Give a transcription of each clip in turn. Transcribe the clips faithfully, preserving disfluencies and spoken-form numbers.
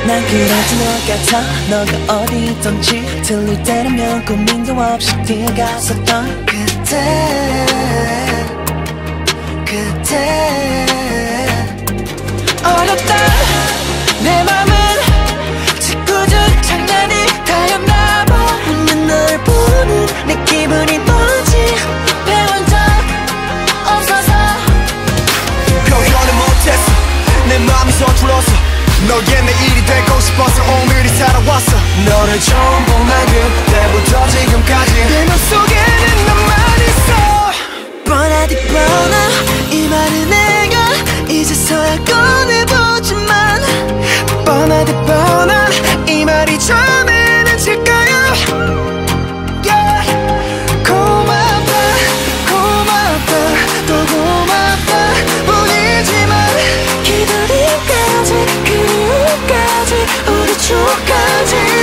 난 그래도 너 같아. 너가 어디 있던지 들릴 때라면 고민도 없이 뛰어갔었던 그때 그때 어렵다 내 맘은 짓궂은 장난이 다였나봐. 웃는 널 보는 내 기분이 뭐지 배운 적 없어서 표현을 못했어 내 맘이 서툴러서 너의 내일이 되고 싶어서 오늘이 살아왔어. 너를 처음 본 날 그때부터 지금까지 내 맘속에는 너만 있어. 뻔하디 뻔하 이 말은 내가 이제서야 꺼내보지만 뻔하디 뻔한 이 말이 처음에는 질까요? Yeah. 고맙다 고맙다 또 고맙다 뿐이지만 기다림까지 그리움까지 우리 추억까지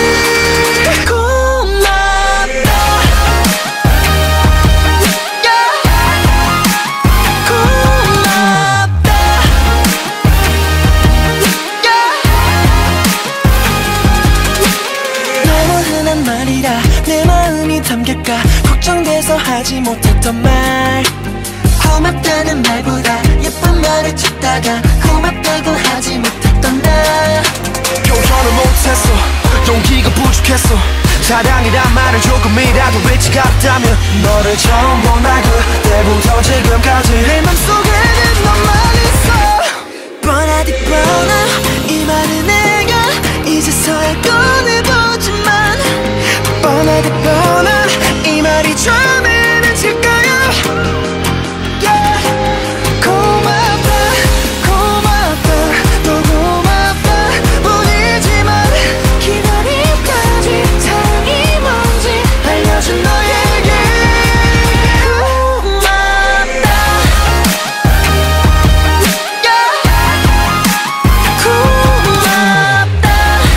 내 마음이 담길까 걱정돼서 하지 못했던 말 고맙다는 말보다 예쁜 말을 찾다가 고맙다고 하지 못했던 나 표현을 못했어 용기가 부족했어. 사랑이란 말을 조금이라도 외치 같다면 너를 처음 본 날 그때부터 지금까지 내 맘속에는 너만 있어. 뻔하디 뻔하 이 말은 내가 이제서야 꺼내보지만 뻔하디 뻔한 이 말이 처음에는 질까요? Yeah. 고맙다 고맙다 또 고맙다 뿐이지만 기다림까지 사랑이 뭔지 알려준 너에게 고맙다 yeah. 고맙다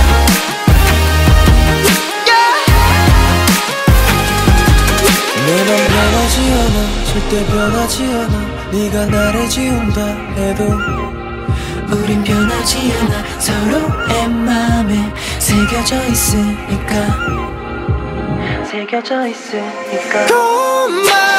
내 맘 변하지 않아 절대 변하지 않아 네가 나를 지운다 해도 우린 변하지 않아 서로의 맘에 새겨져 있으니까 새겨져 있으니까 고마워